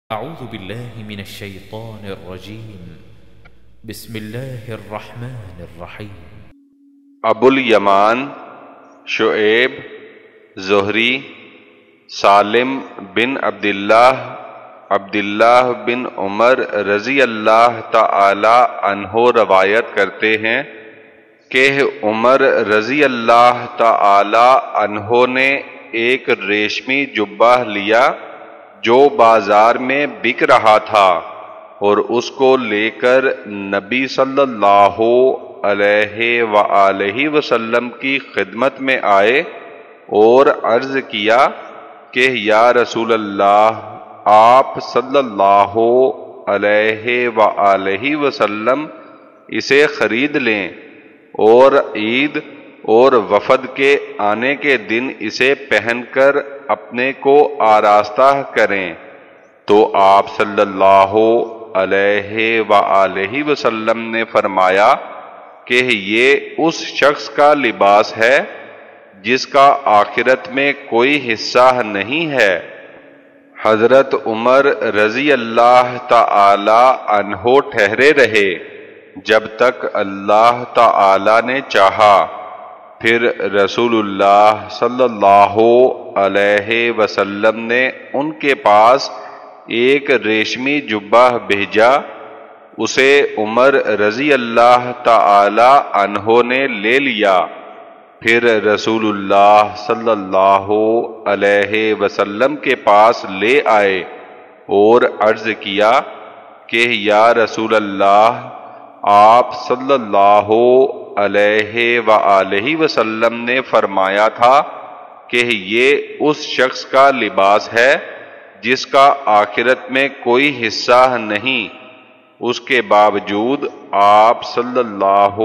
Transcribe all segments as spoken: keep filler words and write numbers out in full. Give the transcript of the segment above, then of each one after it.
أعوذ بالله من الشيطان الرجيم بسم الله الرحمن الرحيم ابو الیمان شعیب زہری سالم بن عبداللہ عبداللہ بن عمر رضی اللہ تعالی عنہ روایت کرتے ہیں کہ عمر رضی اللہ تعالی عنہ نے ایک ریشمی جبہ لیا جو بازار میں بک رہا تھا، اور اس کو لے کر نبی صلی اللہ علیہ وآلہ وسلم کی خدمت میں آئے اور عرض کیا کہ یا رسول اللہ، آپ صلی اللہ علیہ وآلہ وسلم اسے خرید لیں اور عید اور وفد کے آنے کے دن اسے پہن کر اپنے کو آراستہ کریں۔ تو آپ صلی اللہ علیہ وآلہ وسلم نے فرمایا کہ یہ اس شخص کا لباس ہے جس کا آخرت میں کوئی حصہ نہیں ہے۔ حضرت عمر رضی اللہ تعالی عنہ ٹھہرے رہے جب تک اللہ تعالی نے چاہا، پھر رسول اللہ صلی اللہ علیہ وسلم نے ان کے پاس ایک ریشمی جبہ بھیجا، اسے عمر رضی اللہ تعالی عنہ نے لے لیا۔ پھر رسول اللہ صلی اللہ علیہ وسلم کے پاس لے آئے اور عرض کیا کہ یا رسول اللہ، آپ صلی اللہ علیہ وآلہ وسلم نے فرمایا تھا کہ یہ اس شخص کا لباس ہے جس کا آخرت میں کوئی حصہ نہیں۔ اس کے باوجود آپ صلی اللہ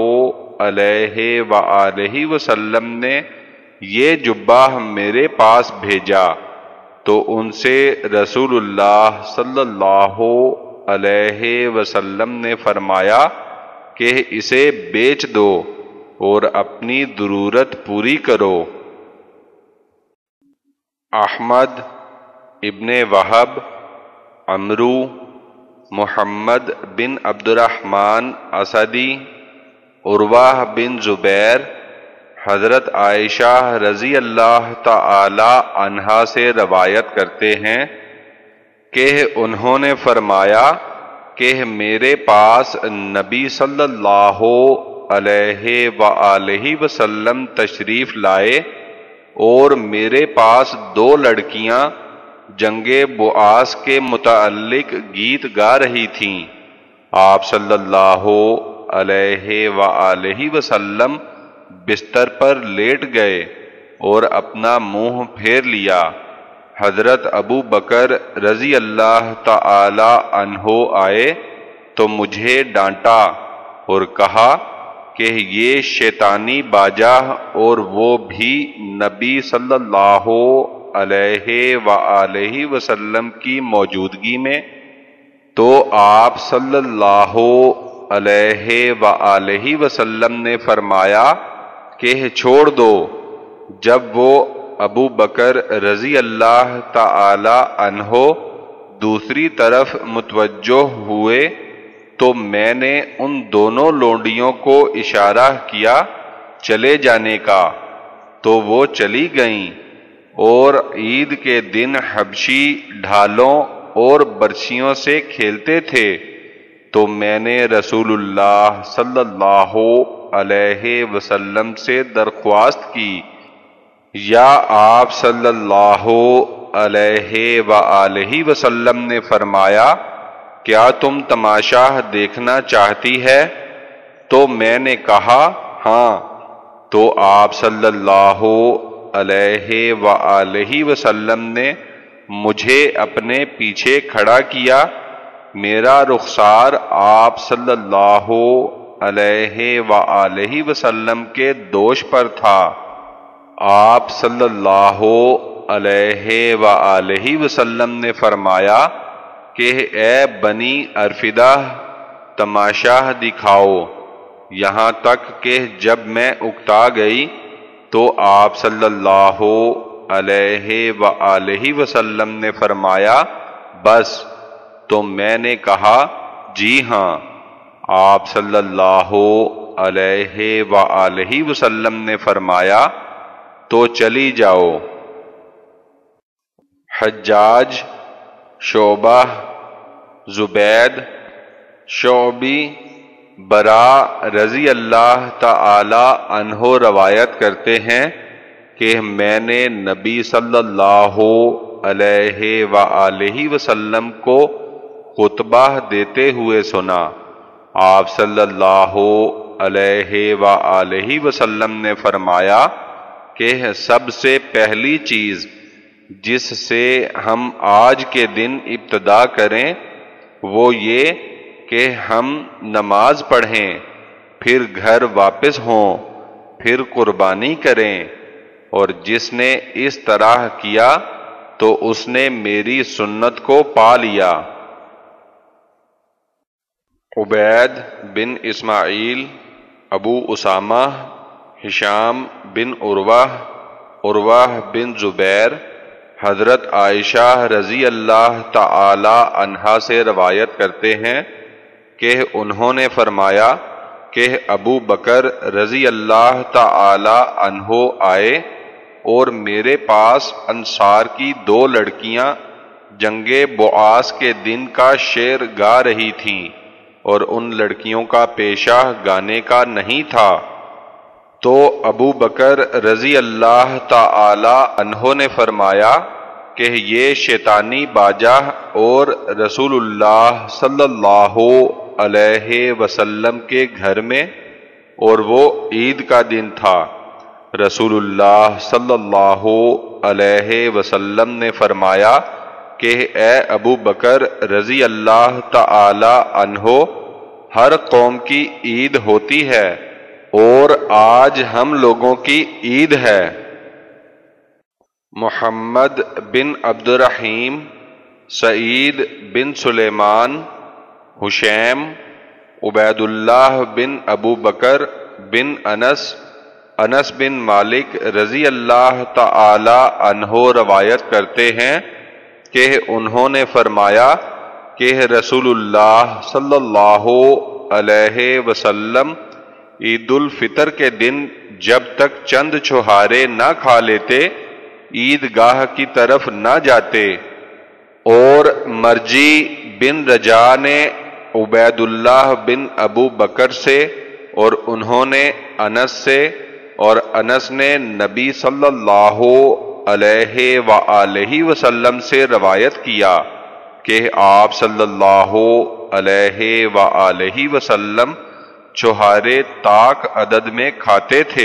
علیہ وآلہ وسلم نے یہ جبہ میرے پاس بھیجا، تو ان سے رسول اللہ صلی اللہ علیہ وسلم نے فرمایا کہ اسے بیچ دو اور اپنی ضرورت پوری کرو۔ احمد ابن وہب، عمرو محمد بن عبد الرحمن اسدی، عروہ بن زبیر حضرت عائشہ رضی اللہ تعالی عنہا سے روایت کرتے ہیں کہ انہوں نے فرمایا کہ میرے پاس نبی صلی اللہ علیہ وآلہ وسلم تشریف لائے اور میرے پاس دو لڑکیاں جنگ بعاث کے متعلق گیت گا رہی تھیں۔ آپ صلی اللہ علیہ وآلہ وسلم بستر پر لیٹ گئے اور اپنا منہ پھیر لیا۔ حضرت ابو بکر رضی اللہ تعالی عنہ آئے تو مجھے ڈانٹا اور کہا کہ یہ شیطانی باجا، اور وہ بھی نبی صلی اللہ علیہ وآلہ وسلم کی موجودگی میں۔ تو آپ صلی اللہ علیہ وآلہ وسلم نے فرمایا کہ چھوڑ دو۔ جب وہ ابو بکر رضی اللہ تعالی عنہ دوسری طرف متوجہ ہوئے تو میں نے ان دونوں لونڈیوں کو اشارہ کیا چلے جانے کا، تو وہ چلی گئیں، اور عید کے دن حبشی ڈھالوں اور برچھیوں سے کھیلتے تھے۔ تو میں نے رسول اللہ صلی اللہ علیہ وسلم سے درخواست کی، یا آپ صلی اللہ علیہ وآلہ وسلم نے فرمایا کیا تم تماشا دیکھنا چاہتی ہے؟ تو میں نے کہا ہاں۔ تو آپ صلی اللہ علیہ وآلہ وسلم نے مجھے اپنے پیچھے کھڑا کیا، میرا رخسار آپ صلی اللہ علیہ وآلہ وسلم کے دوش پر تھا۔ آپ صلی اللہ علیہ وآلہ وسلم نے فرمایا کہ اے بنی ارفدہ، تماشا دکھاؤ، یہاں تک کہ جب میں اکتا گئی تو آپ صلی اللہ علیہ وآلہ وسلم نے فرمایا بس تو میں نے کہا جی ہاں۔ آپ صلی اللہ علیہ وآلہ وسلم نے فرمایا تو چلی جاؤ۔ حجاج، شعبہ، زبید، شعبی، برا رضی اللہ تعالی عنہ روایت کرتے ہیں کہ میں نے نبی صلی اللہ علیہ وآلہ وسلم کو خطبہ دیتے ہوئے سنا۔ آپ صلی اللہ علیہ وآلہ وسلم نے فرمایا کہ سب سے پہلی چیز جس سے ہم آج کے دن ابتدا کریں وہ یہ کہ ہم نماز پڑھیں، پھر گھر واپس ہوں، پھر قربانی کریں، اور جس نے اس طرح کیا تو اس نے میری سنت کو پا لیا۔ عبید بن اسماعیل، ابو اسامہ، ہشام بن عروہ، عروہ بن زبیر، حضرت عائشہ رضی اللہ تعالی عنہا سے روایت کرتے ہیں کہ انہوں نے فرمایا کہ ابو بکر رضی اللہ تعالی عنہ آئے اور میرے پاس انصار کی دو لڑکیاں جنگ بعاث کے دن کا شعر گا رہی تھیں اور ان لڑکیوں کا پیشہ گانے کا نہیں تھا، تو ابو بکر رضی اللہ تعالی عنہ نے فرمایا کہ یہ شیطانی باجا اور رسول اللہ صلی اللہ علیہ وسلم کے گھر میں، اور وہ عید کا دن تھا۔ رسول اللہ صلی اللہ علیہ وسلم نے فرمایا کہ اے ابو بکر رضی اللہ تعالی عنہ، ہر قوم کی عید ہوتی ہے اور آج ہم لوگوں کی عید ہے۔ محمد بن عبد الرحیم، سعید بن سلیمان، حشیم، عبید اللہ بن ابو بکر بن انس، انس بن مالک رضی اللہ تعالی عنہ روایت کرتے ہیں کہ انہوں نے فرمایا کہ رسول اللہ صلی اللہ علیہ وسلم عید الفطر کے دن جب تک چند چھہارے نہ کھا لیتے عید گاہ کی طرف نہ جاتے، اور مرجی بن رجا نے عبید اللہ بن ابو بکر سے اور انہوں نے انس سے اور انس نے نبی صلی اللہ علیہ وآلہ وسلم سے روایت کیا کہ آپ صلی اللہ علیہ وآلہ وسلم چھہارے طاق عدد میں کھاتے تھے۔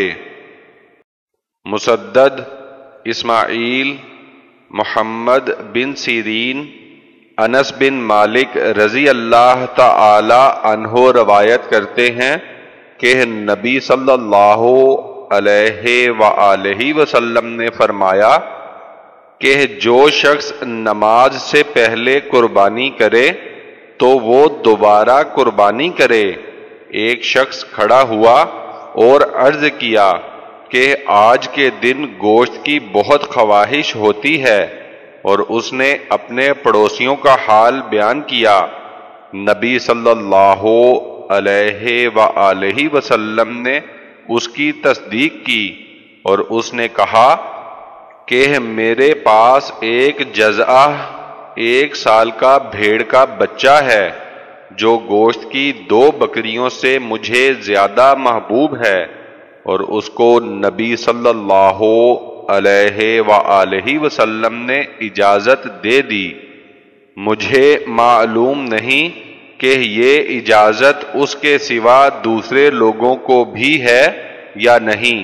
مسدد، اسماعیل، محمد بن سیرین، انس بن مالک رضی اللہ تعالی عنہ روایت کرتے ہیں کہ نبی صلی اللہ علیہ وآلہ وسلم نے فرمایا کہ جو شخص نماز سے پہلے قربانی کرے تو وہ دوبارہ قربانی کرے۔ ایک شخص کھڑا ہوا اور عرض کیا کہ آج کے دن گوشت کی بہت خواہش ہوتی ہے، اور اس نے اپنے پڑوسیوں کا حال بیان کیا۔ نبی صلی اللہ علیہ وآلہ وسلم نے اس کی تصدیق کی اور اس نے کہا کہ میرے پاس ایک جزعہ ایک سال کا بھیڑ کا بچہ ہے جو گوشت کی دو بکریوں سے مجھے زیادہ محبوب ہے، اور اس کو نبی صلی اللہ علیہ وآلہ وسلم نے اجازت دے دی۔ مجھے معلوم نہیں کہ یہ اجازت اس کے سوا دوسرے لوگوں کو بھی ہے یا نہیں۔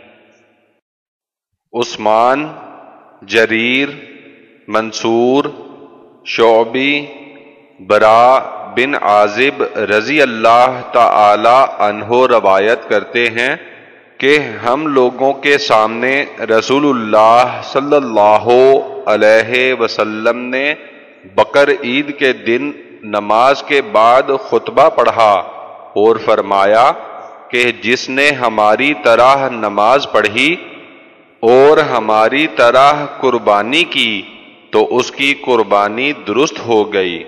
عثمان، جریر، منصور، شعبی، برا بن عازب رضی اللہ تعالی عنہ روایت کرتے ہیں کہ ہم لوگوں کے سامنے رسول اللہ صلی اللہ علیہ وسلم نے بقر عید کے دن نماز کے بعد خطبہ پڑھا اور فرمایا کہ جس نے ہماری طرح نماز پڑھی اور ہماری طرح قربانی کی تو اس کی قربانی درست ہو گئی،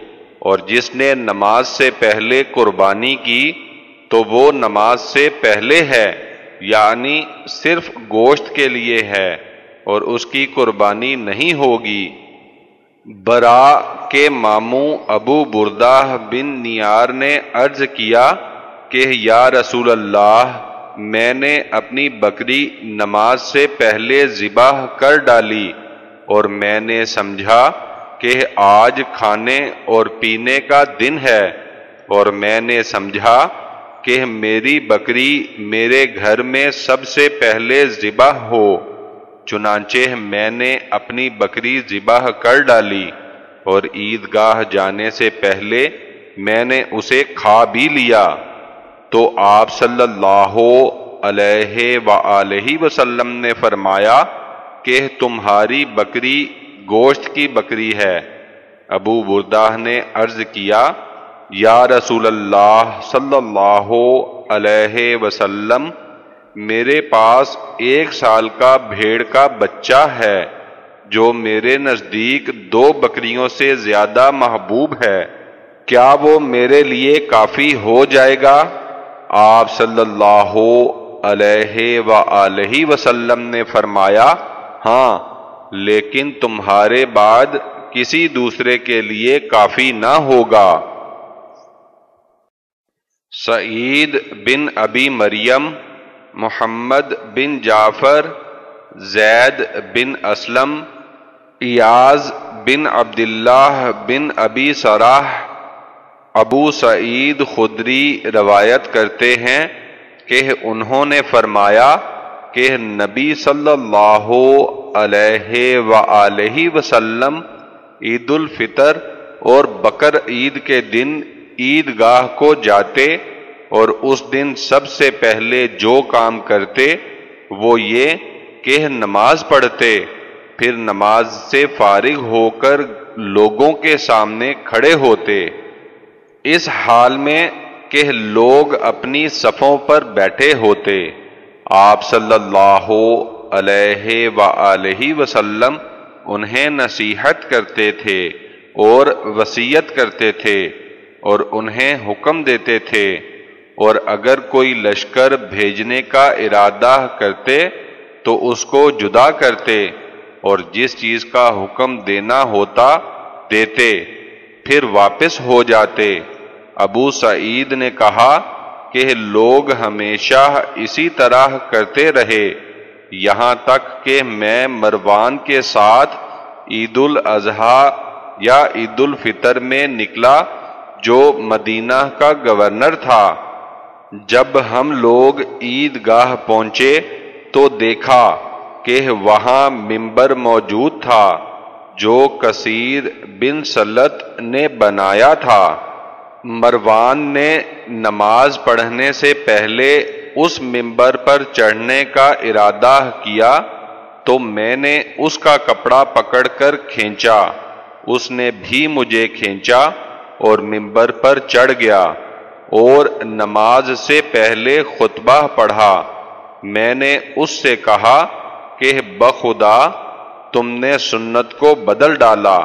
اور جس نے نماز سے پہلے قربانی کی تو وہ نماز سے پہلے ہے، یعنی صرف گوشت کے لیے ہے اور اس کی قربانی نہیں ہوگی۔ برا کے ماموں ابو بردہ بن نیار نے عرض کیا کہ یا رسول اللہ، میں نے اپنی بکری نماز سے پہلے ذبح کر ڈالی اور میں نے سمجھا کہ آج کھانے اور پینے کا دن ہے، اور میں نے سمجھا کہ میری بکری میرے گھر میں سب سے پہلے ذبح ہو، چنانچہ میں نے اپنی بکری ذبح کر ڈالی اور عیدگاہ جانے سے پہلے میں نے اسے کھا بھی لیا۔ تو آپ صلی اللہ علیہ وآلہ وسلم نے فرمایا کہ تمہاری بکری گوشت کی بکری ہے۔ ابو بردہ نے عرض کیا یا رسول اللہ صلی اللہ علیہ وسلم، میرے پاس ایک سال کا بھیڑ کا بچہ ہے جو میرے نزدیک دو بکریوں سے زیادہ محبوب ہے، کیا وہ میرے لیے کافی ہو جائے گا؟ آپ صلی اللہ علیہ وآلہ وسلم نے فرمایا ہاں، لیکن تمہارے بعد کسی دوسرے کے لیے کافی نہ ہوگا۔ سعید بن ابی مریم، محمد بن جعفر، زید بن اسلم، ایاز بن عبداللہ بن ابی سراح، ابو سعید خدری روایت کرتے ہیں کہ انہوں نے فرمایا کہ نبی صلی اللہ علیہ وآلہ وسلم عید الفطر اور بقر عید کے دن عیدگاہ کو جاتے اور اس دن سب سے پہلے جو کام کرتے وہ یہ کہ نماز پڑھتے، پھر نماز سے فارغ ہو کر لوگوں کے سامنے کھڑے ہوتے، اس حال میں کہ لوگ اپنی صفوں پر بیٹھے ہوتے۔ آپ صلی اللہ علیہ وآلہ وسلم انہیں نصیحت کرتے تھے اور وصیت کرتے تھے اور انہیں حکم دیتے تھے، اور اگر کوئی لشکر بھیجنے کا ارادہ کرتے تو اس کو جدا کرتے اور جس چیز کا حکم دینا ہوتا دیتے، پھر واپس ہو جاتے۔ ابو سعید نے کہا کہ لوگ ہمیشہ اسی طرح کرتے رہے یہاں تک کہ میں مروان کے ساتھ عید الاضحیٰ یا عید الفطر میں نکلا جو مدینہ کا گورنر تھا۔ جب ہم لوگ عیدگاہ پہنچے تو دیکھا کہ وہاں منبر موجود تھا جو کثیر بن سلط نے بنایا تھا۔ مروان نے نماز پڑھنے سے پہلے اس منبر پر چڑھنے کا ارادہ کیا تو میں نے اس کا کپڑا پکڑ کر کھینچا، اس نے بھی مجھے کھینچا اور منبر پر چڑھ گیا اور نماز سے پہلے خطبہ پڑھا۔ میں نے اس سے کہا کہ بخدا تم نے سنت کو بدل ڈالا۔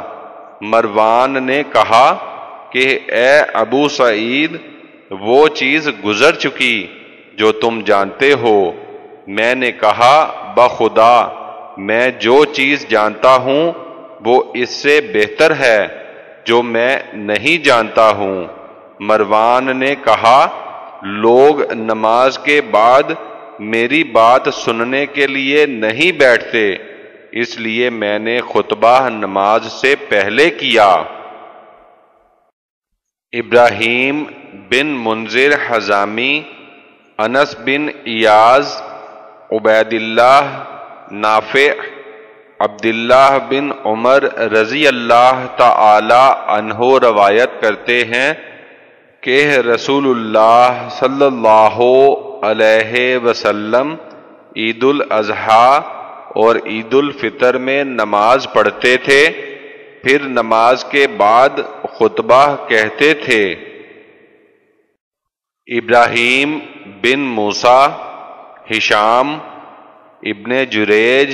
مروان نے کہا کہ اے ابو سعید، وہ چیز گزر چکی جو تم جانتے ہو۔ میں نے کہا بخدا میں جو چیز جانتا ہوں وہ اس سے بہتر ہے جو میں نہیں جانتا ہوں۔ مروان نے کہا لوگ نماز کے بعد میری بات سننے کے لیے نہیں بیٹھتے، اس لیے میں نے خطبہ نماز سے پہلے کیا۔ ابراہیم بن منذر حزامی، انس بن ایاز، عبید اللہ، نافع، عبداللہ بن عمر رضی اللہ تعالی عنہ روایت کرتے ہیں کہ رسول اللہ صلی اللہ علیہ وسلم عید الاضحیٰ اور عید الفطر میں نماز پڑھتے تھے، پھر نماز کے بعد خطبہ کہتے تھے۔ ابراہیم بن موسیٰ، ہشام، ابن جریج،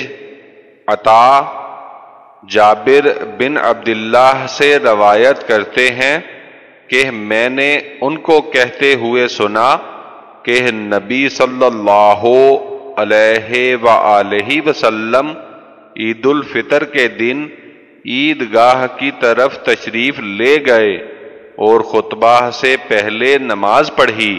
عطا، جابر بن عبداللہ سے روایت کرتے ہیں کہ میں نے ان کو کہتے ہوئے سنا کہ نبی صلی اللہ علیہ وآلہ وسلم عید الفطر کے دن عیدگاہ کی طرف تشریف لے گئے اور خطبہ سے پہلے نماز پڑھی۔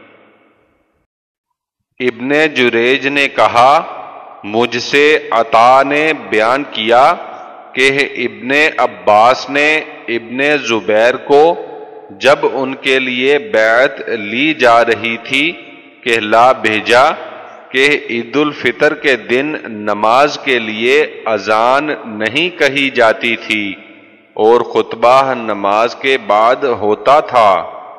ابن جریج نے کہا، مجھ سے عطا نے بیان کیا کہ ابن عباس نے ابن زبیر کو جب ان کے لیے بیعت لی جا رہی تھی کہلا بھیجا کہ عید الفطر کے دن نماز کے لیے اذان نہیں کہی جاتی تھی اور خطبہ نماز کے بعد ہوتا تھا۔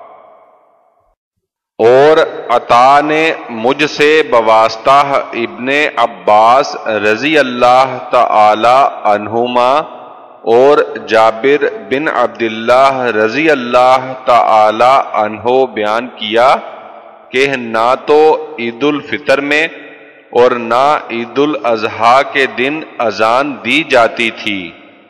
اور عطا نے مجھ سے بواسطہ ابن عباس رضی اللہ تعالی عنہما اور جابر بن عبداللہ رضی اللہ تعالی عنہ بیان کیا کہ نہ تو عید الفطر میں اور نہ عید الاضحیٰ کے دن اذان دی جاتی تھی۔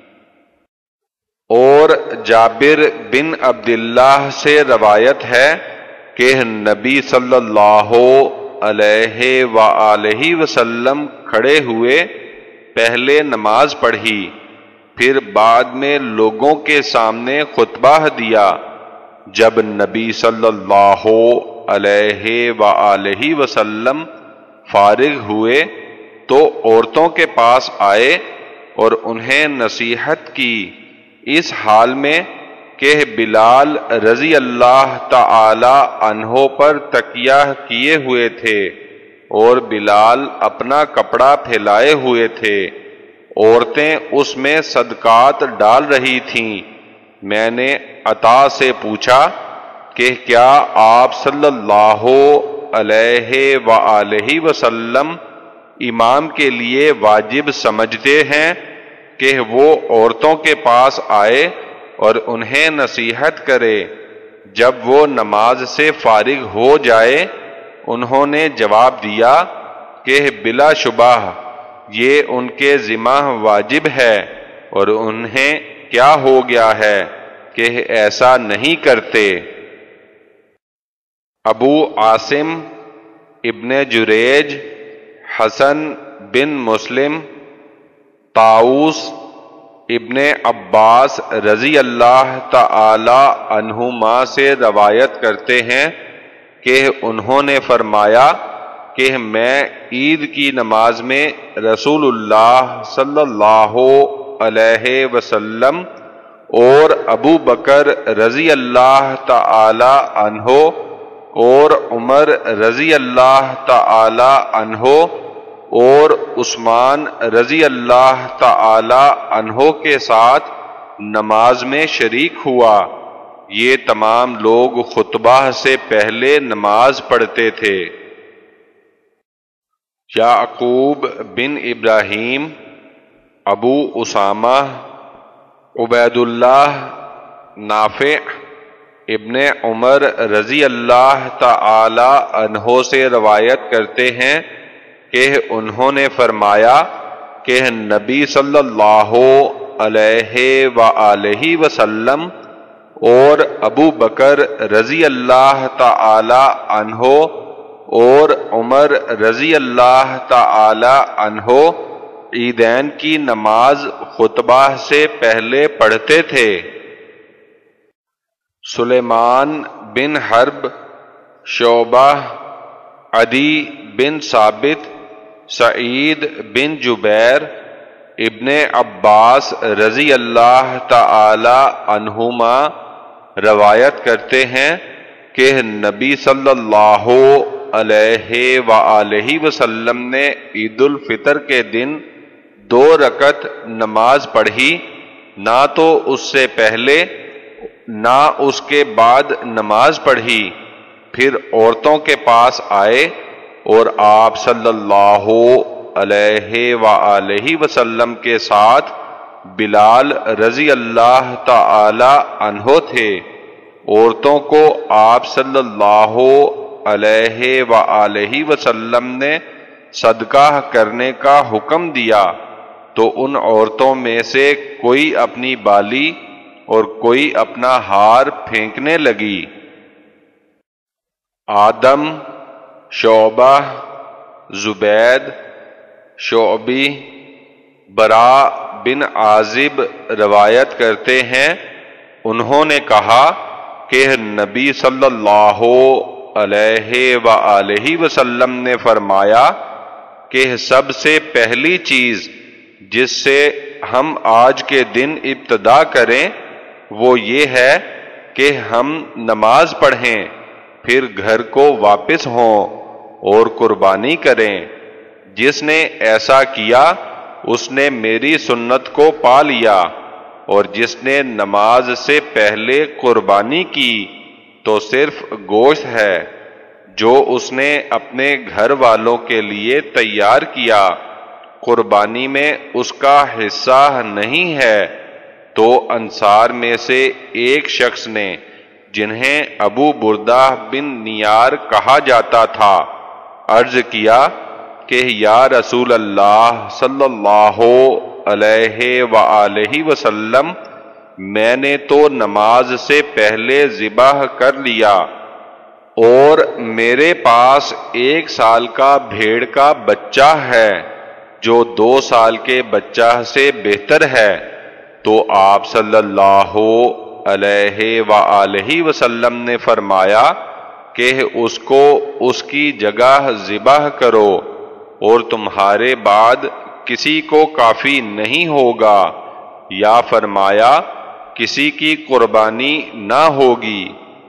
اور جابر بن عبداللہ سے روایت ہے کہ نبی صلی اللہ علیہ وآلہ وسلم کھڑے ہوئے پہلے نماز پڑھی، پھر بعد میں لوگوں کے سامنے خطبہ دیا۔ جب نبی صلی اللہ علیہ وآلہ وسلم فارغ ہوئے تو عورتوں کے پاس آئے اور انہیں نصیحت کی، اس حال میں کہ بلال رضی اللہ تعالی عنہ پر تکیہ کیے ہوئے تھے اور بلال اپنا کپڑا پھیلائے ہوئے تھے، عورتیں اس میں صدقات ڈال رہی تھیں۔ میں نے عطا سے پوچھا کہ کیا آپ صلی اللہ علیہ وآلہ وسلم امام کے لیے واجب سمجھتے ہیں کہ وہ عورتوں کے پاس آئے اور انہیں نصیحت کرے؟ جب وہ نماز سے فارغ ہو جائے انہوں نے جواب دیا کہ بلا شبہ یہ ان کے ذمہ واجب ہے، اور انہیں کیا ہو گیا ہے کہ ایسا نہیں کرتے۔ ابو عاصم، ابن جریج، حسن بن مسلم، طاؤس، ابن عباس رضی اللہ تعالی عنہما سے روایت کرتے ہیں کہ انہوں نے فرمایا کہ میں عید کی نماز میں رسول اللہ صلی اللہ علیہ وسلم اور ابو بکر رضی اللہ تعالی عنہ اور عمر رضی اللہ تعالی عنہ اور عثمان رضی اللہ تعالی عنہ کے ساتھ نماز میں شریک ہوا۔ یہ تمام لوگ خطبہ سے پہلے نماز پڑھتے تھے۔ یعقوب بن ابراہیم، ابو اسامہ، عبید اللہ، نافع، ابن عمر رضی اللہ تعالی عنہ سے روایت کرتے ہیں کہ انہوں نے فرمایا کہ نبی صلی اللہ علیہ وآلہ وسلم اور ابو بکر رضی اللہ تعالی عنہ اور عمر رضی اللہ تعالی عنہ عیدین کی نماز خطبہ سے پہلے پڑھتے تھے۔ سلیمان بن حرب، شعبہ، عدی بن ثابت، سعید بن جبیر، ابن عباس رضی اللہ تعالی عنہما روایت کرتے ہیں کہ نبی صلی اللہ علیہ وآلہ وسلم نے عید الفطر کے دن دو رکعت نماز پڑھی، نہ تو اس سے پہلے نہ اس کے بعد نماز پڑھی، پھر عورتوں کے پاس آئے اور آپ صلی اللہ علیہ وآلہ وسلم کے ساتھ بلال رضی اللہ تعالی عنہ تھے۔ عورتوں کو آپ صلی اللہ علیہ وآلہ وسلم نے صدقہ کرنے کا حکم دیا، تو ان عورتوں میں سے کوئی اپنی بالی اور کوئی اپنا ہار پھینکنے لگی۔ آدم، شعبہ، زبید، شعبی، براء بن عازب روایت کرتے ہیں، انہوں نے کہا کہ نبی صلی اللہ علیہ وآلہ وسلم نے فرمایا کہ سب سے پہلی چیز جس سے ہم آج کے دن ابتدا کریں وہ یہ ہے کہ ہم نماز پڑھیں، پھر گھر کو واپس ہوں اور قربانی کریں۔ جس نے ایسا کیا اس نے میری سنت کو پا لیا، اور جس نے نماز سے پہلے قربانی کی تو صرف گوشت ہے جو اس نے اپنے گھر والوں کے لیے تیار کیا، قربانی میں اس کا حصہ نہیں ہے۔ تو انصار میں سے ایک شخص نے، جنہیں ابو بردہ بن نیار کہا جاتا تھا، عرض کیا کہ یا رسول اللہ صلی اللہ علیہ وآلہ وسلم، میں نے تو نماز سے پہلے ذبح کر لیا، اور میرے پاس ایک سال کا بھیڑ کا بچہ ہے جو دو سال کے بچہ سے بہتر ہے۔ تو آپ صلی اللہ علیہ وآلہ وسلم نے فرمایا کہ اس کو اس کی جگہ ذبح کرو، اور تمہارے بعد کسی کو کافی نہیں ہوگا، یا فرمایا کسی کی قربانی نہ ہوگی۔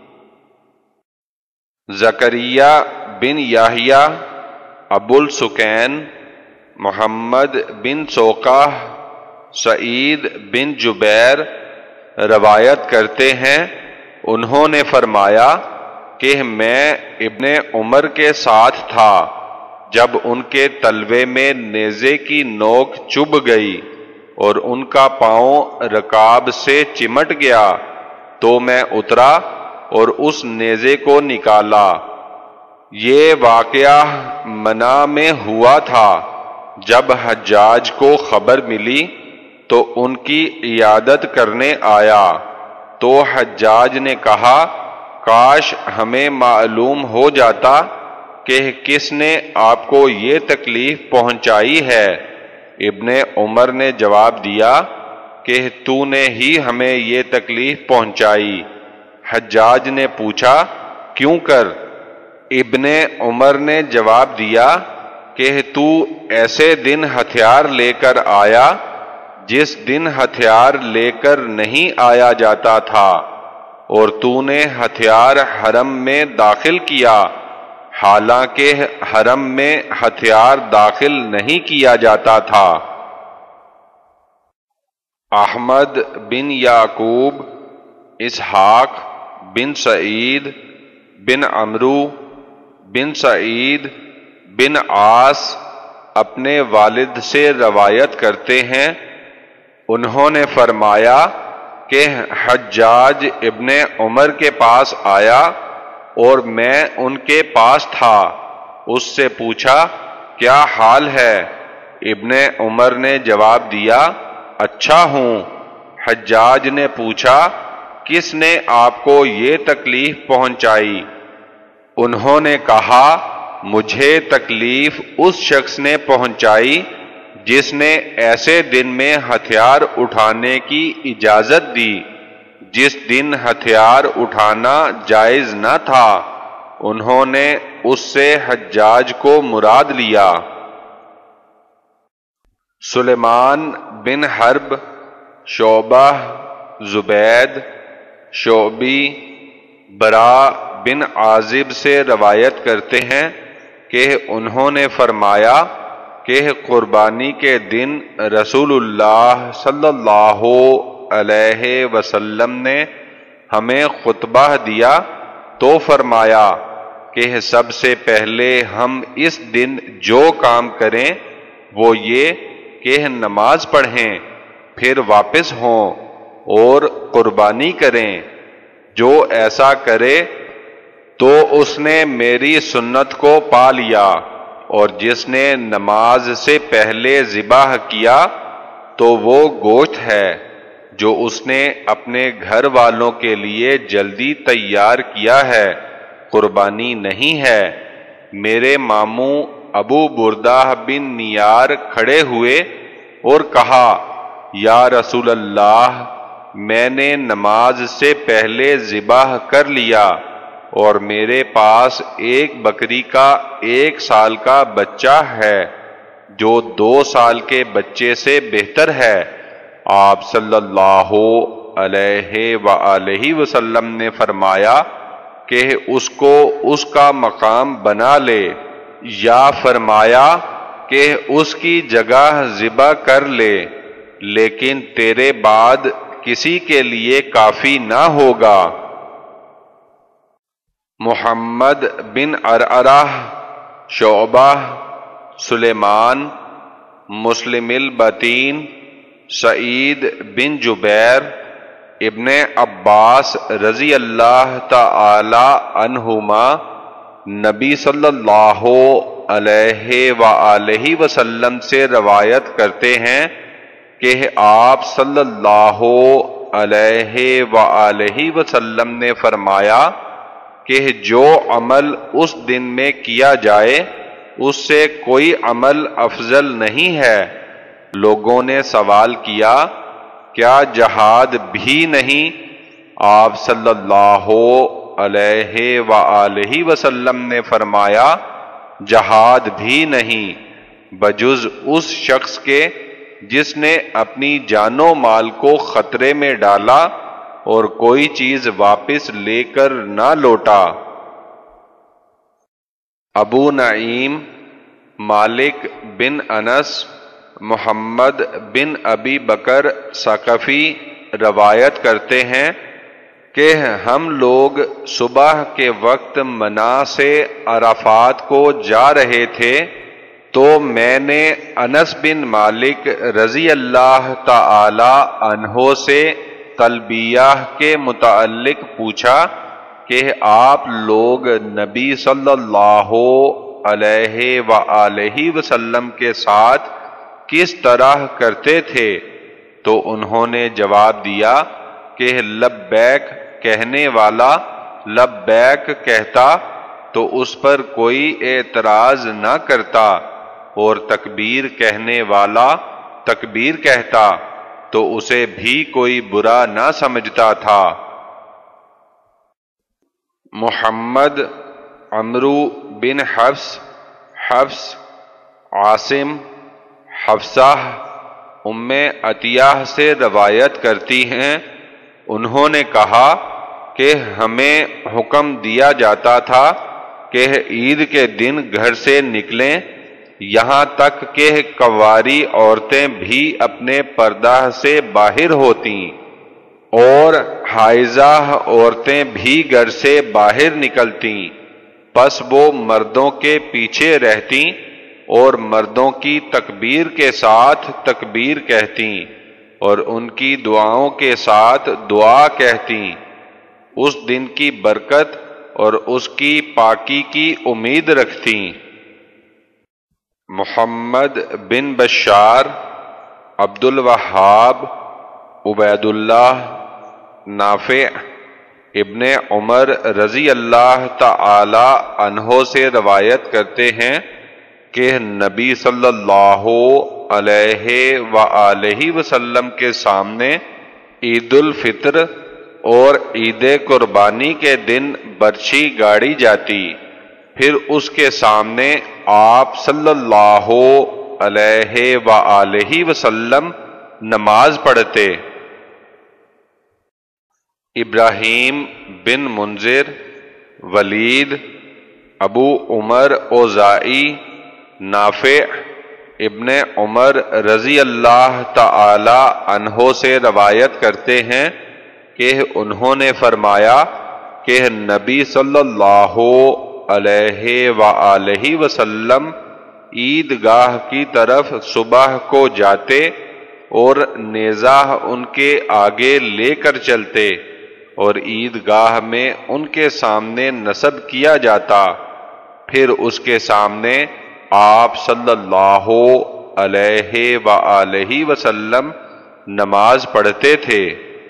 زکریا بن یحییٰ، ابو السکین، محمد بن سوقہ، سعید بن جبیر روایت کرتے ہیں، انہوں نے فرمایا کہ میں ابن عمر کے ساتھ تھا جب ان کے تلوے میں نیزے کی نوک چبھ گئی اور ان کا پاؤں رکاب سے چمٹ گیا، تو میں اترا اور اس نیزے کو نکالا۔ یہ واقعہ منا میں ہوا تھا۔ جب حجاج کو خبر ملی تو ان کی عیادت کرنے آیا، تو حجاج نے کہا کاش ہمیں معلوم ہو جاتا کہ کس نے آپ کو یہ تکلیف پہنچائی ہے۔ ابن عمر نے جواب دیا کہ تو نے ہی ہمیں یہ تکلیف پہنچائی۔ حجاج نے پوچھا کیوں کر؟ ابن عمر نے جواب دیا کہ تو ایسے دن ہتھیار لے کر آیا جس دن ہتھیار لے کر نہیں آیا جاتا تھا، اور تو نے ہتھیار حرم میں داخل کیا، حالانکہ حرم میں ہتھیار داخل نہیں کیا جاتا تھا۔ احمد بن یعقوب، اسحاق بن سعید بن عمرو بن سعید بن عاص اپنے والد سے روایت کرتے ہیں، انہوں نے فرمایا کہ حجاج ابن عمر کے پاس آیا اور میں ان کے پاس تھا۔ اس سے پوچھا کیا حال ہے؟ ابن عمر نے جواب دیا اچھا ہوں۔ حجاج نے پوچھا کس نے آپ کو یہ تکلیف پہنچائی؟ انہوں نے کہا مجھے تکلیف اس شخص نے پہنچائی جس نے ایسے دن میں ہتھیار اٹھانے کی اجازت دی جس دن ہتھیار اٹھانا جائز نہ تھا۔ انہوں نے اس سے حجاج کو مراد لیا۔ سلیمان بن حرب، شعبہ، زبید، شعبی، براء بن عازب سے روایت کرتے ہیں کہ انہوں نے فرمایا کہ قربانی کے دن رسول اللہ صلی اللہ علیہ وسلم نے ہمیں خطبہ دیا تو فرمایا کہ سب سے پہلے ہم اس دن جو کام کریں وہ یہ کہ نماز پڑھیں، پھر واپس ہوں اور قربانی کریں۔ جو ایسا کرے تو اس نے میری سنت کو پا لیا، اور جس نے نماز سے پہلے ذبح کیا تو وہ گوشت ہے جو اس نے اپنے گھر والوں کے لیے جلدی تیار کیا ہے قربانی نہیں ہے۔ میرے ماموں ابو بردہ بن نیار کھڑے ہوئے اور کہا، یا رسول اللہ، میں نے نماز سے پہلے ذبح کر لیا اور میرے پاس ایک بکری کا ایک سال کا بچہ ہے جو دو سال کے بچے سے بہتر ہے۔ آپ صلی اللہ علیہ وآلہ وسلم نے فرمایا کہ اس کو اس کا مقام بنا لے، یا فرمایا کہ اس کی جگہ ذبح کر لے، لیکن تیرے بعد کسی کے لیے کافی نہ ہوگا۔ محمد بن عرعرہ، شعبہ، سلیمان، مسلم البتین، سعید بن جبیر، ابن عباس رضی اللہ تعالی عنہما نبی صلی اللہ علیہ وآلہ وسلم سے روایت کرتے ہیں کہ آپ صلی اللہ علیہ وآلہ وسلم نے فرمایا کہ جو عمل اس دن میں کیا جائے اس سے کوئی عمل افضل نہیں ہے۔ لوگوں نے سوال کیا، کیا جہاد بھی نہیں؟ آپ صلی اللہ علیہ وآلہ وسلم نے فرمایا، جہاد بھی نہیں بجز اس شخص کے جس نے اپنی جان و مال کو خطرے میں ڈالا اور کوئی چیز واپس لے کر نہ لوٹا۔ ابو نعیم مالک بن انس محمد بن ابی بکر ثقفی روایت کرتے ہیں کہ ہم لوگ صبح کے وقت منا سے عرفات کو جا رہے تھے تو میں نے انس بن مالک رضی اللہ تعالی عنہ سے تلبیہ کے متعلق پوچھا کہ آپ لوگ نبی صلی اللہ علیہ وآلہ وسلم کے ساتھ کس طرح کرتے تھے؟ تو انہوں نے جواب دیا کہ لبیک کہنے والا لبیک کہتا تو اس پر کوئی اعتراض نہ کرتا، اور تکبیر کہنے والا تکبیر کہتا تو اسے بھی کوئی برا نہ سمجھتا تھا۔ محمد عمرو بن حفص، حفص، عاصم، حفصہ ام عطیہ سے روایت کرتی ہیں، انہوں نے کہا کہ ہمیں حکم دیا جاتا تھا کہ عید کے دن گھر سے نکلیں، یہاں تک کہ کنواری عورتیں بھی اپنے پردہ سے باہر ہوتیں اور حائضہ عورتیں بھی گھر سے باہر نکلتیں، پس وہ مردوں کے پیچھے رہتیں اور مردوں کی تکبیر کے ساتھ تکبیر کہتیں اور ان کی دعاؤں کے ساتھ دعا کہتیں، اس دن کی برکت اور اس کی پاکی کی امید رکھتیں۔ محمد بن بشار، عبد الوہاب، عبید اللہ، نافع، ابن عمر رضی اللہ تعالی عنہ سے روایت کرتے ہیں کہ نبی صلی اللہ علیہ وآلہ وسلم کے سامنے عید الفطر اور عید قربانی کے دن برچھی گاڑی جاتی، پھر اس کے سامنے آپ صلی اللہ علیہ وآلہ وسلم نماز پڑھتے۔ ابراہیم بن منذر، ولید، ابو عمر اوزائی، نافع، ابن عمر رضی اللہ تعالی عنہ سے روایت کرتے ہیں کہ انہوں نے فرمایا کہ نبی صلی اللہ علیہ وآلہ وسلم عید گاہ کی طرف صبح کو جاتے اور نیزہ ان کے آگے لے کر چلتے اور عید گاہ میں ان کے سامنے نصب کیا جاتا، پھر اس کے سامنے آپ صلی اللہ علیہ وآلہ وسلم نماز پڑھتے تھے۔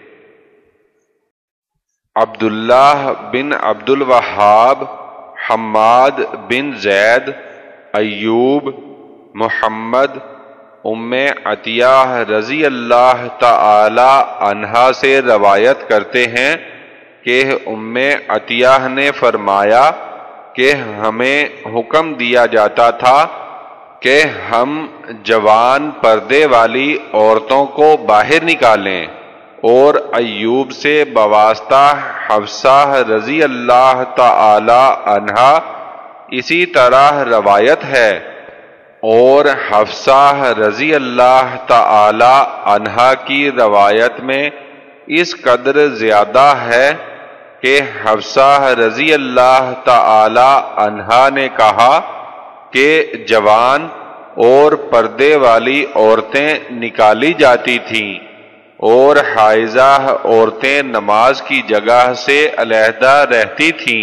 عبداللہ بن عبد الوہاب، حماد بن زید، ایوب، محمد، ام عطیہ رضی اللہ تعالی عنہا سے روایت کرتے ہیں کہ ام عطیہ نے فرمایا کہ ہمیں حکم دیا جاتا تھا کہ ہم جوان پردے والی عورتوں کو باہر نکالیں، اور ایوب سے بواسطہ حفصہ رضی اللہ تعالی عنہا اسی طرح روایت ہے، اور حفصہ رضی اللہ تعالی عنہا کی روایت میں اس قدر زیادہ ہے کہ حفصہ رضی اللہ تعالی عنہا نے کہا کہ جوان اور پردے والی عورتیں نکالی جاتی تھیں اور حائضہ عورتیں نماز کی جگہ سے علیحدہ رہتی تھیں۔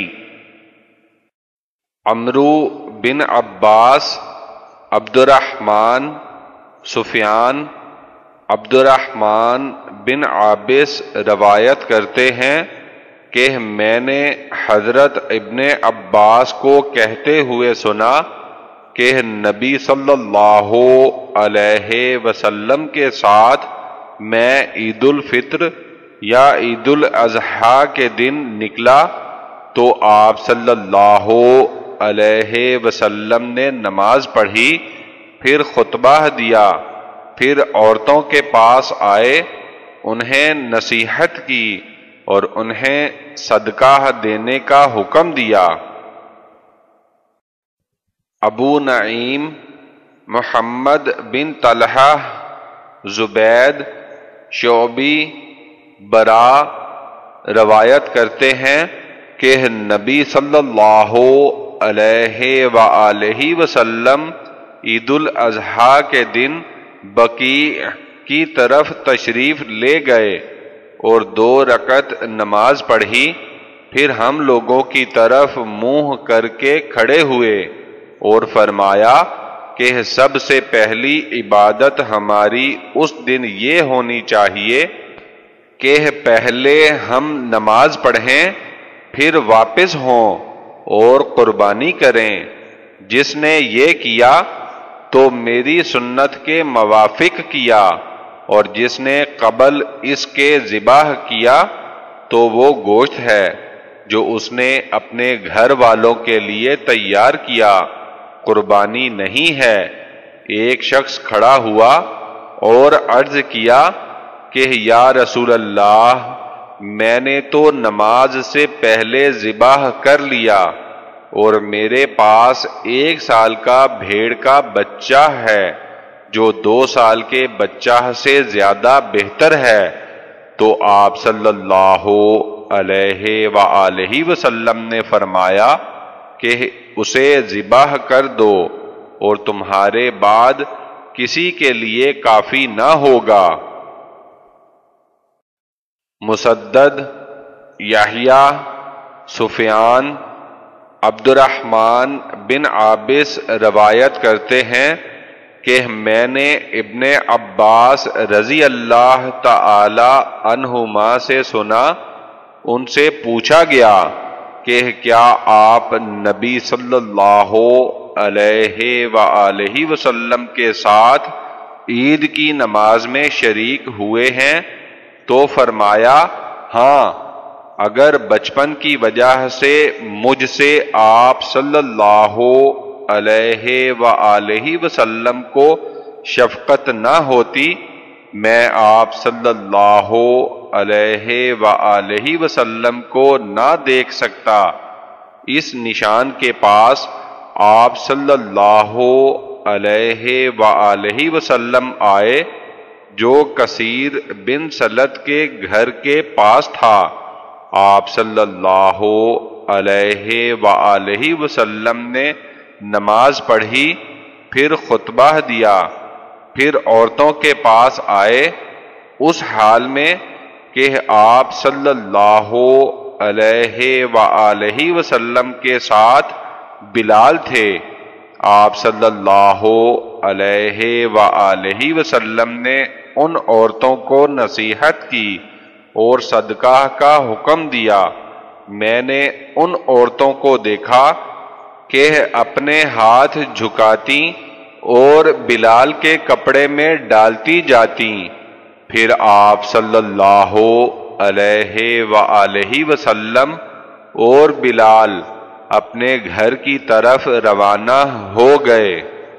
عمرو بن عباس، عبد الرحمن، سفیان، عبد الرحمن بن عابس روایت کرتے ہیں کہ میں نے حضرت ابن عباس کو کہتے ہوئے سنا کہ نبی صلی اللہ علیہ وسلم کے ساتھ میں عید الفطر یا عید الاضحیٰ کے دن نکلا تو آپ صلی اللہ علیہ وسلم نے نماز پڑھی، پھر خطبہ دیا، پھر عورتوں کے پاس آئے، انہیں نصیحت کی اور انہیں صدقہ دینے کا حکم دیا۔ ابو نعیم محمد بن طلحہ، زبید، شعبی، برا روایت کرتے ہیں کہ نبی صلی اللہ علیہ وآلہ وسلم عید الاضحیٰ کے دن بقیع کی طرف تشریف لے گئے اور دو رکعت نماز پڑھی، پھر ہم لوگوں کی طرف منہ کر کے کھڑے ہوئے اور فرمایا کہ سب سے پہلی عبادت ہماری اس دن یہ ہونی چاہیے کہ پہلے ہم نماز پڑھیں، پھر واپس ہوں اور قربانی کریں۔ جس نے یہ کیا تو میری سنت کے موافق کیا، اور جس نے قبل اس کے ذبح کیا تو وہ گوشت ہے جو اس نے اپنے گھر والوں کے لیے تیار کیا، قربانی نہیں ہے۔ ایک شخص کھڑا ہوا اور عرض کیا کہ یا رسول اللہ، میں نے تو نماز سے پہلے ذبح کر لیا اور میرے پاس ایک سال کا بھیڑ کا بچہ ہے جو دو سال کے بچہ سے زیادہ بہتر ہے، تو آپ صلی اللہ علیہ وآلہ وسلم نے فرمایا کہ اسے ذبح کر دو اور تمہارے بعد کسی کے لیے کافی نہ ہوگا۔ مسدد، یحییٰ، سفیان، عبد الرحمن بن عابس روایت کرتے ہیں کہ میں نے ابن عباس رضی اللہ تعالی عنہما سے سنا، ان سے پوچھا گیا کہ کیا آپ نبی صلی اللہ علیہ وآلہ وسلم کے ساتھ عید کی نماز میں شریک ہوئے ہیں؟ تو فرمایا ہاں، اگر بچپن کی وجہ سے مجھ سے آپ صلی اللہ علیہ وآلہ وسلم کو شفقت نہ ہوتی، میں آپ صلی اللہ علیہ وآلہ وسلم کو نہ دیکھ سکتا۔ اس نشان کے پاس آپ صلی اللہ علیہ وآلہ وسلم آئے جو کثیر بن سلت کے گھر کے پاس تھا۔ آپ صلی اللہ علیہ وآلہ وسلم نے نماز پڑھی، پھر خطبہ دیا، پھر عورتوں کے پاس آئے اس حال میں کہ آپ صلی اللہ علیہ وآلہ وسلم کے ساتھ بلال تھے۔ آپ صلی اللہ علیہ وآلہ وسلم نے ان عورتوں کو نصیحت کی اور صدقہ کا حکم دیا۔ میں نے ان عورتوں کو دیکھا کہ اپنے ہاتھ جھکاتی اور بلال کے کپڑے میں ڈالتی جاتی۔ پھر آپ صلی اللہ علیہ وآلہ وسلم اور بلال اپنے گھر کی طرف روانہ ہو گئے۔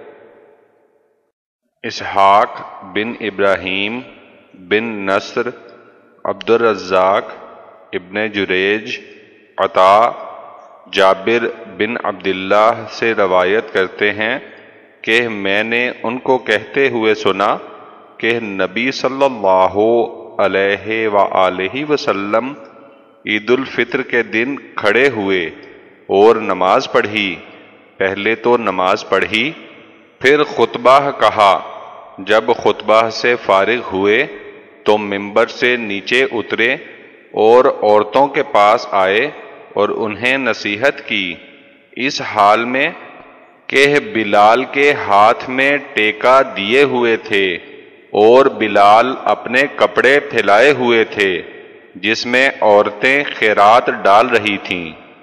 اسحاق بن ابراہیم بن نصر، عبد الرزاق ابن جریج، عطا، جابر بن عبداللہ سے روایت کرتے ہیں کہ میں نے ان کو کہتے ہوئے سنا کہ نبی صلی اللہ علیہ وآلہ وسلم عید الفطر کے دن کھڑے ہوئے اور نماز پڑھی۔ پہلے تو نماز پڑھی، پھر خطبہ کہا۔ جب خطبہ سے فارغ ہوئے تو منبر سے نیچے اترے اور عورتوں کے پاس آئے اور انہیں نصیحت کی، اس حال میں کہ بلال کے ہاتھ میں ٹیکا دیے ہوئے تھے اور بلال اپنے کپڑے پھیلائے ہوئے تھے جس میں عورتیں خیرات ڈال رہی تھیں۔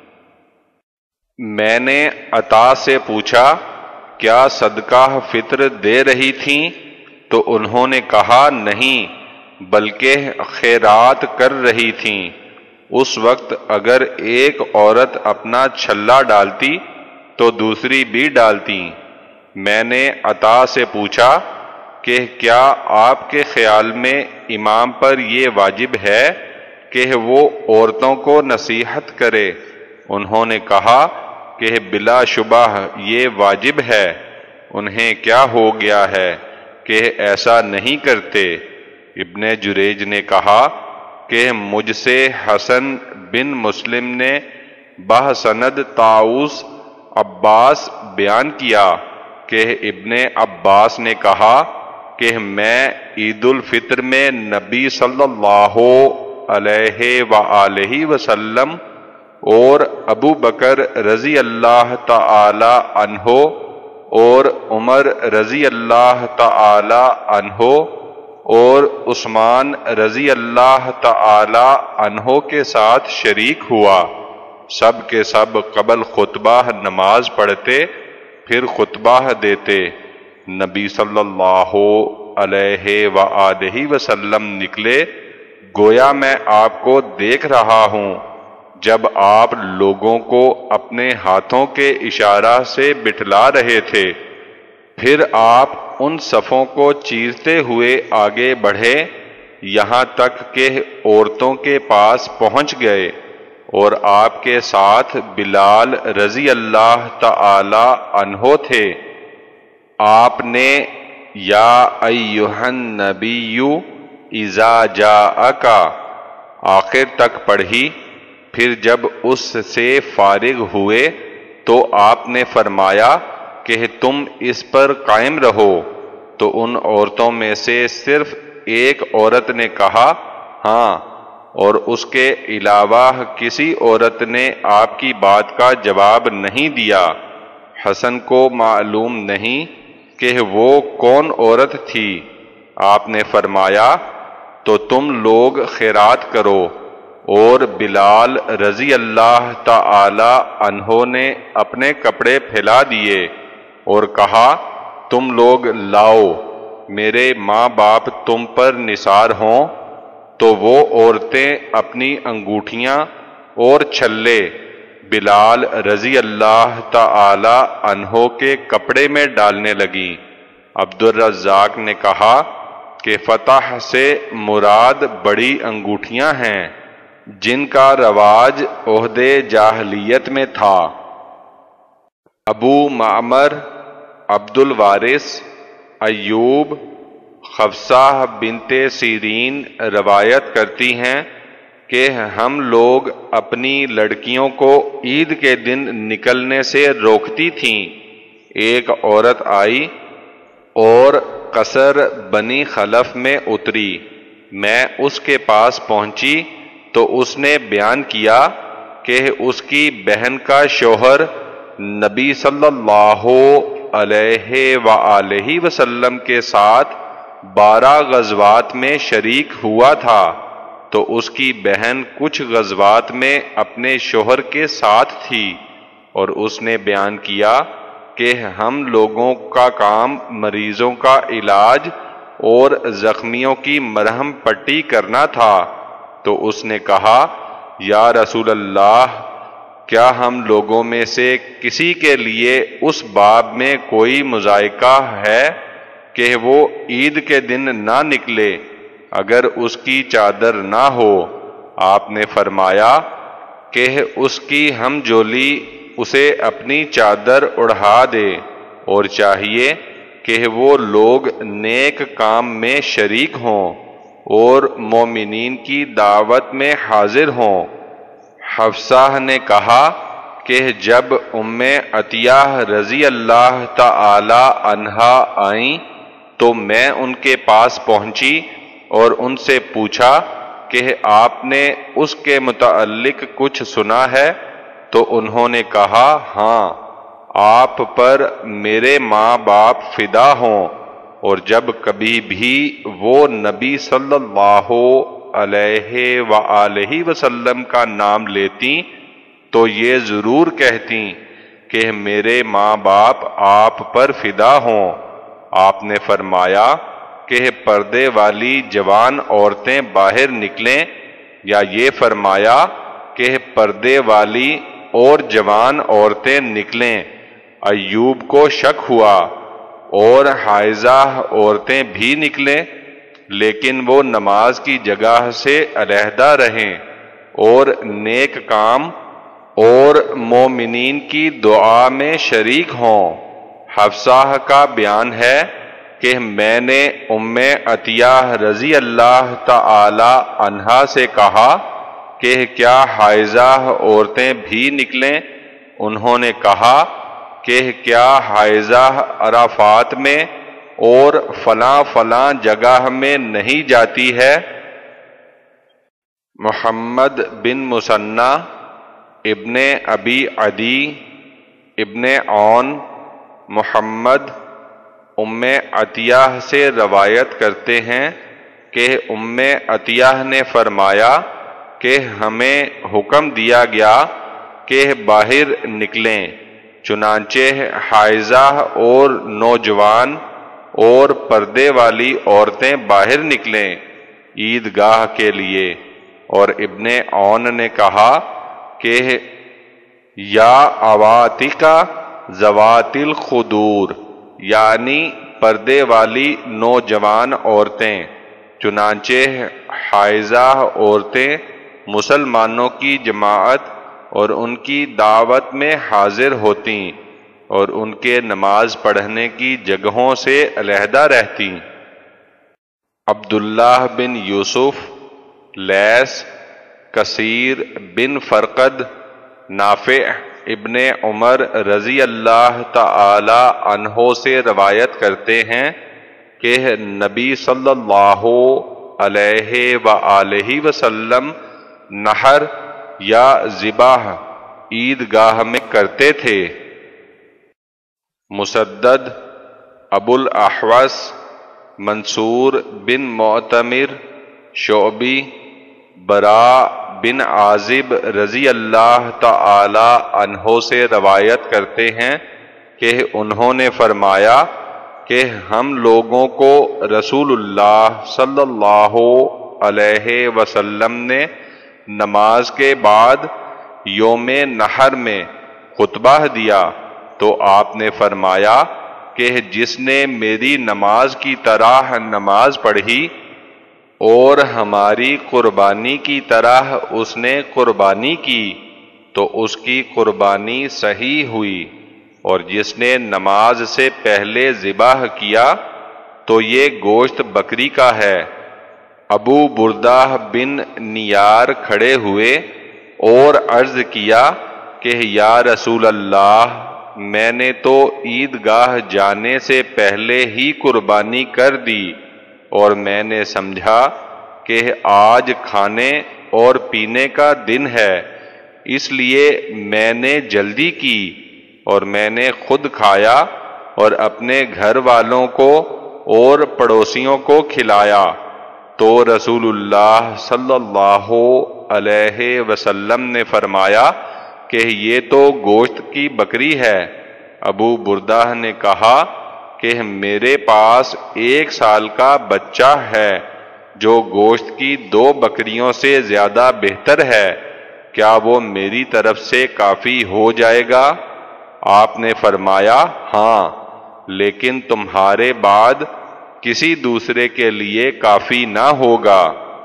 میں نے عطا سے پوچھا کیا صدقہ فطر دے رہی تھیں؟ تو انہوں نے کہا نہیں، بلکہ خیرات کر رہی تھیں۔ اس وقت اگر ایک عورت اپنا چھلا ڈالتی تو دوسری بھی ڈالتی۔ میں نے عطا سے پوچھا کہ کیا آپ کے خیال میں امام پر یہ واجب ہے کہ وہ عورتوں کو نصیحت کرے؟ انہوں نے کہا کہ بلا شبہ یہ واجب ہے۔ انہیں کیا ہو گیا ہے کہ ایسا نہیں کرتے؟ ابن جریج نے کہا کہ مجھ سے حسن بن مسلم نے بسند طاؤس عباس بیان کیا کہ ابن عباس نے کہا کہ میں عید الفطر میں نبی صلی اللہ علیہ وآلہ وسلم اور ابو بکر رضی اللہ تعالی عنہ اور عمر رضی اللہ تعالی عنہ اور عثمان رضی اللہ تعالی عنہ کے ساتھ شریک ہوا۔ سب کے سب قبل خطبہ نماز پڑھتے، پھر خطبہ دیتے۔ نبی صلی اللہ علیہ وآلہ وسلم نکلے، گویا میں آپ کو دیکھ رہا ہوں جب آپ لوگوں کو اپنے ہاتھوں کے اشارہ سے بٹھلا رہے تھے۔ پھر آپ ان صفوں کو چیرتے ہوئے آگے بڑھے یہاں تک کہ عورتوں کے پاس پہنچ گئے اور آپ کے ساتھ بلال رضی اللہ تعالی عنہ تھے۔ آپ نے یا ایھا النبی اذا جاءک آخر تک پڑھی۔ پھر جب اس سے فارغ ہوئے تو آپ نے فرمایا کہ تم اس پر قائم رہو۔ تو ان عورتوں میں سے صرف ایک عورت نے کہا ہاں، اور اس کے علاوہ کسی عورت نے آپ کی بات کا جواب نہیں دیا۔ حسن کو معلوم نہیں کہ وہ کون عورت تھی۔ آپ نے فرمایا تو تم لوگ خیرات کرو، اور بلال رضی اللہ تعالی عنہ نے اپنے کپڑے پھیلا دیے اور کہا تم لوگ لاؤ، میرے ماں باپ تم پر نثار ہوں۔ تو وہ عورتیں اپنی انگوٹھیاں اور چھلے بلال رضی اللہ تعالی عنہ کے کپڑے میں ڈالنے لگیں۔ عبد الرزاق نے کہا کہ فتح سے مراد بڑی انگوٹھیاں ہیں جن کا رواج عہد جاہلیت میں تھا۔ ابو معمر، عبد الوارث، ایوب، حفصہ بنت سیرین روایت کرتی ہیں کہ ہم لوگ اپنی لڑکیوں کو عید کے دن نکلنے سے روکتی تھیں۔ ایک عورت آئی اور قصر بنی خلف میں اتری۔ میں اس کے پاس پہنچی تو اس نے بیان کیا کہ اس کی بہن کا شوہر نبی صلی اللہ علیہ وآلہ وسلم کے ساتھ بارہ غزوات میں شریک ہوا تھا، تو اس کی بہن کچھ غزوات میں اپنے شوہر کے ساتھ تھی، اور اس نے بیان کیا کہ ہم لوگوں کا کام مریضوں کا علاج اور زخمیوں کی مرہم پٹی کرنا تھا۔ تو اس نے کہا، یا رسول اللہ، کیا ہم لوگوں میں سے کسی کے لیے اس باب میں کوئی مذائقہ ہے کہ وہ عید کے دن نہ نکلے اگر اس کی چادر نہ ہو؟ آپ نے فرمایا کہ اس کی ہم جولی اسے اپنی چادر اڑھا دے، اور چاہیے کہ وہ لوگ نیک کام میں شریک ہوں اور مومنین کی دعوت میں حاضر ہوں۔ حفصہ نے کہا کہ جب ام عطیہ رضی اللہ تعالی عنہا آئیں تو میں ان کے پاس پہنچی اور ان سے پوچھا کہ آپ نے اس کے متعلق کچھ سنا ہے؟ تو انہوں نے کہا، ہاں، آپ پر میرے ماں باپ فدا ہوں، اور جب کبھی بھی وہ نبی صلی اللہ علیہ وآلہ وسلم کا نام لیتی تو یہ ضرور کہتی کہ میرے ماں باپ آپ پر فدا ہوں۔ آپ نے فرمایا کہ پردے والی جوان عورتیں باہر نکلیں، یا یہ فرمایا کہ پردے والی اور جوان عورتیں نکلیں؟ ایوب کو شک ہوا، اور حائضہ عورتیں بھی نکلیں، لیکن وہ نماز کی جگہ سے علیحدہ رہیں اور نیک کام اور مومنین کی دعا میں شریک ہوں۔ حفصہ کا بیان ہے کہ میں نے ام عطیہ رضی اللہ تعالی عنہا سے کہا کہ کیا حائضہ عورتیں بھی نکلیں؟ انہوں نے کہا کہ کیا حائضہ عرفات میں اور فلاں فلاں جگہ میں نہیں جاتی ہے؟ محمد بن مثنی ابن ابی عدی ابن عون محمد ام عطیہ سے روایت کرتے ہیں کہ ام عطیہ نے فرمایا کہ ہمیں حکم دیا گیا کہ باہر نکلیں، چنانچہ حائضہ اور نوجوان اور پردے والی عورتیں باہر نکلیں عیدگاہ کے لیے۔ اور ابن عون نے کہا کہ یا عواتقہ ذوات الخدور، یعنی پردے والی نوجوان عورتیں۔ چنانچہ حائضہ عورتیں مسلمانوں کی جماعت اور ان کی دعوت میں حاضر ہوتیں اور ان کے نماز پڑھنے کی جگہوں سے علیحدہ رہتیں۔ عبداللہ بن یوسف، لیث، کثیر بن فرقد، نافع ابن عمر رضی اللہ تعالی عنہ سے روایت کرتے ہیں کہ نبی صلی اللہ علیہ وآلہ وسلم نحر یا ذبح عیدگاہ میں کرتے تھے۔ مسدد، ابو الاحوص، منصور بن معتمر، شعبی، براء بن عازب رضی اللہ تعالی عنہ سے روایت کرتے ہیں کہ انہوں نے فرمایا کہ ہم لوگوں کو رسول اللہ صلی اللہ علیہ وسلم نے نماز کے بعد یوم نحر میں خطبہ دیا، تو آپ نے فرمایا کہ جس نے میری نماز کی طرح نماز پڑھی اور ہماری قربانی کی طرح اس نے قربانی کی تو اس کی قربانی صحیح ہوئی، اور جس نے نماز سے پہلے ذبح کیا تو یہ گوشت بکری کا ہے۔ ابو بردہ بن نیار کھڑے ہوئے اور عرض کیا کہ یا رسول اللہ، میں نے تو عیدگاہ جانے سے پہلے ہی قربانی کر دی، اور میں نے سمجھا کہ آج کھانے اور پینے کا دن ہے، اس لیے میں نے جلدی کی اور میں نے خود کھایا اور اپنے گھر والوں کو اور پڑوسیوں کو کھلایا، تو رسول اللہ صلی اللہ علیہ وسلم نے فرمایا کہ یہ تو گوشت کی بکری ہے۔ ابو بردہ نے کہا کہ میرے پاس ایک سال کا بچہ ہے جو گوشت کی دو بکریوں سے زیادہ بہتر ہے، کیا وہ میری طرف سے کافی ہو جائے گا؟ آپ نے فرمایا ہاں، لیکن تمہارے بعد کسی دوسرے کے لیے کافی نہ ہوگا۔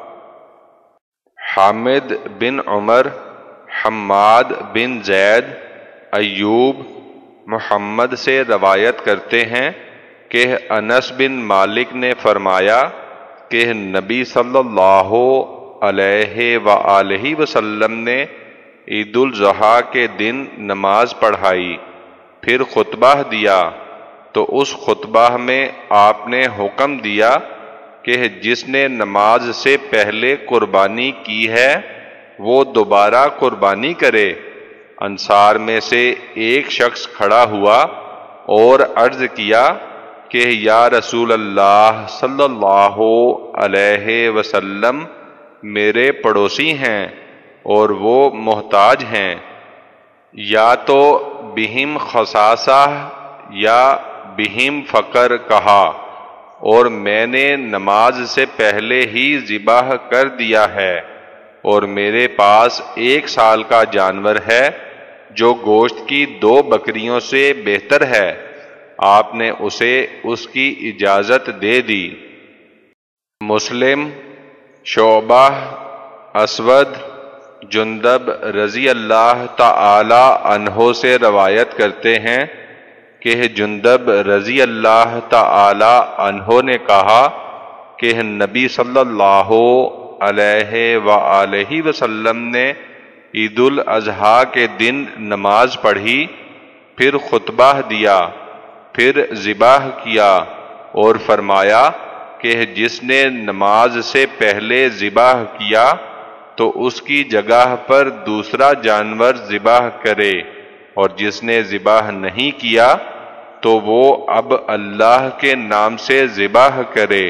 حامد بن عمر، حماد بن زید، ایوب، محمد سے روایت کرتے ہیں کہ انس بن مالک نے فرمایا کہ نبی صلی اللہ علیہ وآلہ وسلم نے عید الاضحیٰ کے دن نماز پڑھائی، پھر خطبہ دیا، تو اس خطبہ میں آپ نے حکم دیا کہ جس نے نماز سے پہلے قربانی کی ہے وہ دوبارہ قربانی کرے۔ انصار میں سے ایک شخص کھڑا ہوا اور عرض کیا کہ یا رسول اللہ صلی اللہ علیہ وسلم، میرے پڑوسی ہیں اور وہ محتاج ہیں، یا تو بہم خصاصہ یا بہم فقر کہا، اور میں نے نماز سے پہلے ہی ذبح کر دیا ہے، اور میرے پاس ایک سال کا جانور ہے جو گوشت کی دو بکریوں سے بہتر ہے۔ آپ نے اسے اس کی اجازت دے دی۔ مسلم، شعبہ، اسود، جندب رضی اللہ تعالی عنہ سے روایت کرتے ہیں کہ جندب رضی اللہ تعالی عنہ نے کہا کہ نبی صلی اللہ علیہ وآلہ وسلم نے عید الاضحیٰ کے دن نماز پڑھی، پھر خطبہ دیا، پھر ذبح کیا اور فرمایا کہ جس نے نماز سے پہلے ذبح کیا تو اس کی جگہ پر دوسرا جانور ذبح کرے، اور جس نے ذبح نہیں کیا تو وہ اب اللہ کے نام سے ذبح کرے۔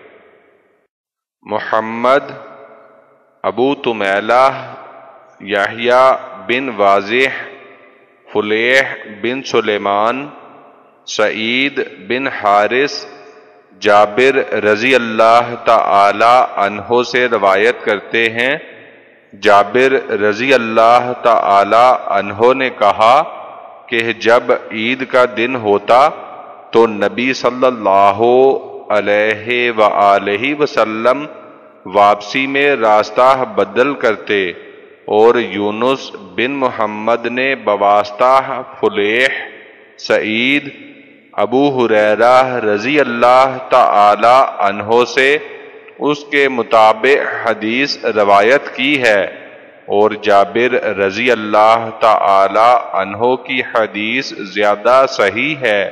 محمد، ابو تمیلہ، یحییٰ بن واضح، فلیح بن سلیمان، سعید بن حارث، جابر رضی اللہ تعالی عنہ سے روایت کرتے ہیں، جابر رضی اللہ تعالی عنہ نے کہا کہ جب عید کا دن ہوتا تو نبی صلی اللہ علیہ وآلہ وسلم واپسی میں راستہ بدل کرتے، اور یونس بن محمد نے بواسطہ فلیح، سعید، ابو ہریرہ رضی اللہ تعالی عنہ سے اس کے مطابق حدیث روایت کی ہے، اور جابر رضی اللہ تعالی عنہ کی حدیث زیادہ صحیح ہے۔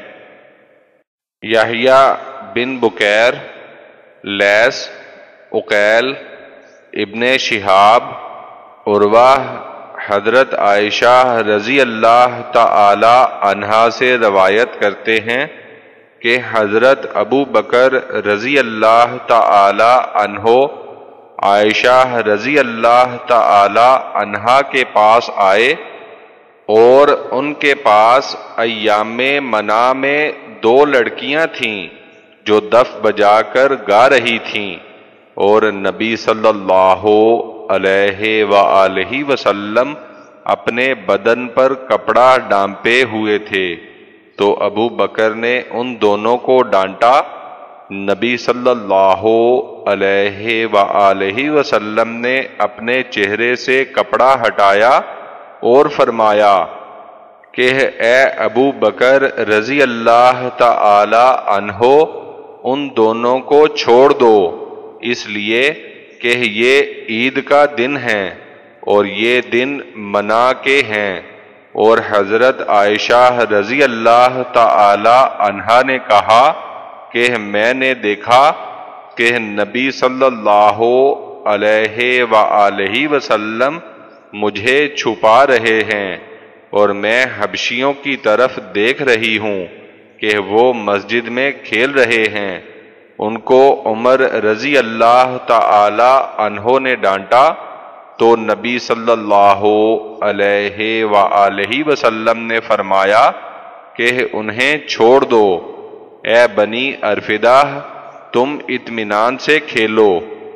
یحییٰ بن بکیر، لیث، عقیل، ابن شہاب، عروہ، حضرت عائشہ رضی اللہ تعالی عنہا سے روایت کرتے ہیں کہ حضرت ابو بکر رضی اللہ تعالی عنہ عائشہ رضی اللہ تعالی عنہا کے پاس آئے، اور ان کے پاس ایام منا میں دو لڑکیاں تھیں جو دف بجا کر گا رہی تھیں، اور نبی صلی اللہ علیہ وآلہ وسلم اپنے بدن پر کپڑا ڈانپے ہوئے تھے، تو ابو بکر نے ان دونوں کو ڈانٹا۔ نبی صلی اللہ علیہ وآلہ وسلم نے اپنے چہرے سے کپڑا ہٹایا اور فرمایا کہ اے ابو بکر رضی اللہ تعالی عنہ، ان دونوں کو چھوڑ دو، اس لیے کہ یہ عید کا دن ہے اور یہ دن منا کے ہیں۔ اور حضرت عائشہ رضی اللہ تعالی عنہا نے کہا کہ میں نے دیکھا کہ نبی صلی اللہ علیہ وآلہ وسلم مجھے چھپا رہے ہیں، اور میں حبشیوں کی طرف دیکھ رہی ہوں کہ وہ مسجد میں کھیل رہے ہیں۔ ان کو عمر رضی اللہ تعالی عنہ نے ڈانٹا تو نبی صلی اللہ علیہ وآلہ وسلم نے فرمایا کہ انہیں چھوڑ دو، اے بنی ارفدہ تم اطمینان سے کھیلو۔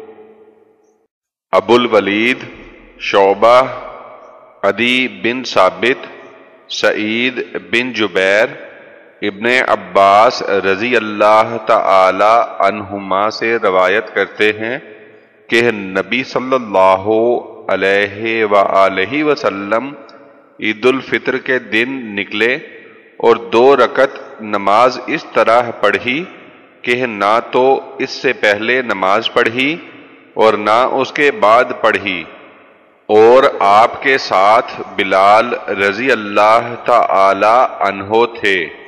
ابو الولید، شعبہ، عدی بن ثابت، سعید بن جبیر، ابن عباس رضی اللہ تعالی عنہما سے روایت کرتے ہیں کہ نبی صلی اللہ علیہ وآلہ وسلم عید الفطر کے دن نکلے اور دو رکعت نماز اس طرح پڑھی کہ نہ تو اس سے پہلے نماز پڑھی اور نہ اس کے بعد پڑھی، اور آپ کے ساتھ بلال رضی اللہ تعالی عنہ تھے۔